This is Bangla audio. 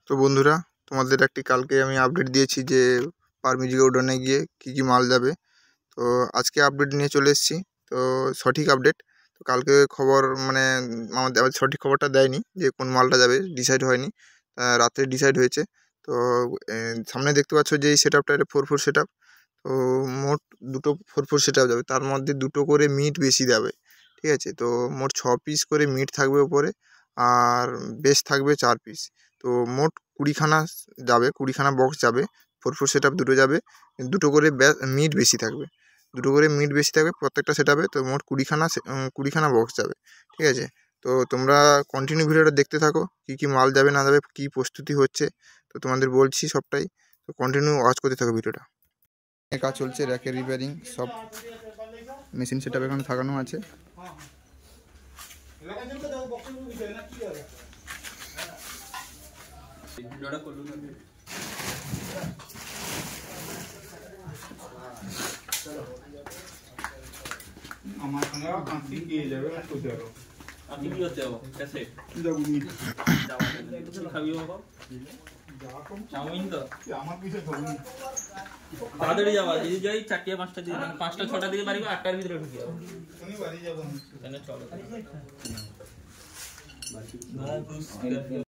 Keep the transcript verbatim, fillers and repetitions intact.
তো বন্ধুরা, তোমাদের একটি কালকে আমি আপডেট দিয়েছি যে পারমিজি গোডাউনে গিয়ে কী কী মাল যাবে। তো আজকে আপডেট নিয়ে চলে এসেছি। তো সঠিক আপডেট তো কালকে খবর মানে আমাদের আবার সঠিক খবরটা দেয়নি যে কোন মালটা যাবে, ডিসাইড হয়নি, রাত্রে ডিসাইড হয়েছে। তো সামনে দেখতে পাচ্ছ যে এই সেট আপটা এটা ফোর ফোর সেট আপ। তো মোট দুটো ফোর ফোর সেট আপ যাবে, তার মধ্যে দুটো করে মিট বেশি যাবে, ঠিক আছে। তো মোট ছ পিস করে মিট থাকবে ওপরে, আর বেশ থাকবে চার পিস। তো মোট কুড়িখানা যাবে, কুড়িখানা বক্স যাবে, ফোর ফোর সেট আপ দুটো যাবে, দুটো করে মিট বেশি থাকবে, দুটো করে মিট বেশি থাকবে প্রত্যেকটা সেট আপে। তো মোট কুড়িখানা কুড়িখানা বক্স যাবে, ঠিক আছে। তো তোমরা কন্টিনিউ ভিডিওটা দেখতে থাকো, কী কী মাল যাবে না যাবে, কী প্রস্তুতি হচ্ছে, তো তোমাদের বলছি সবটাই। তো কন্টিনিউ ওয়াচ করতে থাকো ভিডিওটা। কাজ চলছে, র্যাকের রিপেয়ারিং, সব মেশিন সেট আপ এখানে থাকানো আছে। আমার সঙ্গে কাঁচি গিয়ে যাবে কোথায় আরো আপনি কি করতে যাবো কাছে যাবো নি খাবি বাবা চাউমিন তো আমার পিছে খাবো তাড়াতাড়ি যাবা যদি যাই চারটে পাঁচটা দিকে মানে পাঁচটা ছটা দিকে বাড়ি আটটার ভিতরে ঢুকি যাবো তুমি বাড়ি যাবো কেন চলো